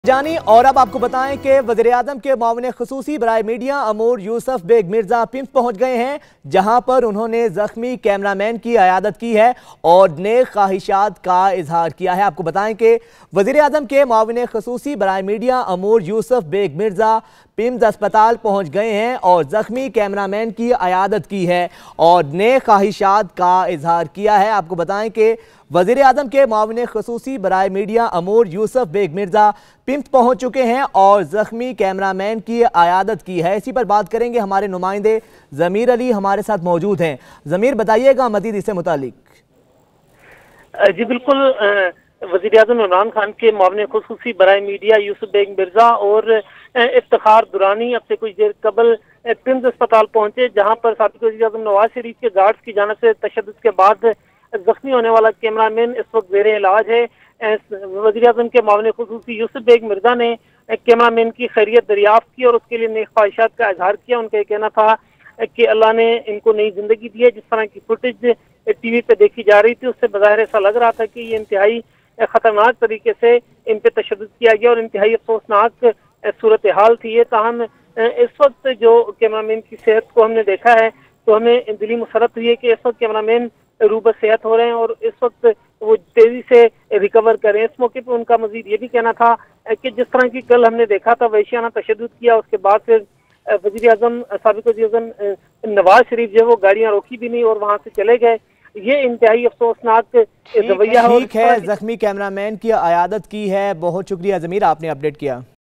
जानी और अब आपको बताएं कि वज़ीर-ए-आज़म के मुआविन ख़ुसूसी बराए मीडिया अमूर यूसुफ बेग मिर्ज़ा पिम्स पहुंच गए हैं, जहां पर उन्होंने ज़ख्मी कैमरामैन की अयादत की है और नेक ख्वाहिशात का इजहार किया है। आपको बताएं कि वज़ीर-ए-आज़म के मुआविन ख़ुसूसी बराए मीडिया अमूर यूसुफ बेग मिर्ज़ा पिम्स अस्पताल पहुंच गए हैं और ज़ख्मी कैमरामैन की अयादत की है और नेक ख्वाहिशात का इजहार किया है। आपको बताएं कि वज़ीर-ए-आज़म के मुआविन ख़ुसूसी बराए मीडिया अमूर यूसुफ बेग मिर्ज़ा पिम्स पहुंच चुके हैं और ज़ख्मी कैमरामैन की अयादत की है। इसी पर बात करेंगे, हमारे नुमाइंदे ज़मीर अली हमारे साथ मौजूद हैं। ज़मीर, बताइएगा मज़ीद इससे मुतालिक। जी बिल्कुल, वज़ीर-ए-आज़म इमरान खान के मुआविन ख़ुसूसी बराए मीडिया यूसुफ बेग मिर्ज़ा और इफ्तिखार दुरानी अब से कुछ देर कबल पिम्स अस्पताल पहुंचे, जहां पर साबिक़ वज़ीर-ए-आज़म नवाज शरीफ के गार्ड्स की जानिब से तशद्दुद के बाद जख्मी होने वाला कैमरामैन इस वक्त ज़ेरे इलाज है। वज़ीर-ए-आज़म के मुआविन ख़ुसूसी यूसुफ बेग मिर्ज़ा ने कैमरामैन की खैरियत दरियाफ्त की और उसके लिए नेक ख्वाहिशात का इजहार किया। उनका ये कहना था कि अल्लाह ने इनको नई जिंदगी दी है। जिस तरह की फुटेज टीवी पे देखी जा रही थी, उससे बज़ाहिर ऐसा लग रहा था कि ये इंतहाई खतरनाक तरीके से इन पे तशद्दुद किया गया और इंतहाई अफसोसनाक सूरत हाल थी ये। ताहम इस वक्त जो कैमरामैन की सेहत को हमने देखा है तो हमें दिली मुसरत हुई है कि इस वक्त कैमरामैन रूबत सेहत हो रहे हैं और इस वक्त वो तेजी से रिकवर करें। इस मौके पर उनका मजीद ये भी कहना था कि जिस तरह की कल हमने देखा था वहशियाना तशद्दुद किया, उसके बाद फिर वज़ीर-ए-आज़म साबिक़ वज़ीर-ए-आज़म नवाज शरीफ जो वो गाड़ियां रोकी भी नहीं और वहां से चले गए। ये इंतहाई अफसोसनाक रवैया है। ज़ख्मी कैमरामैन की अयादत की है। बहुत शुक्रिया ज़मीर, आपने अपडेट किया।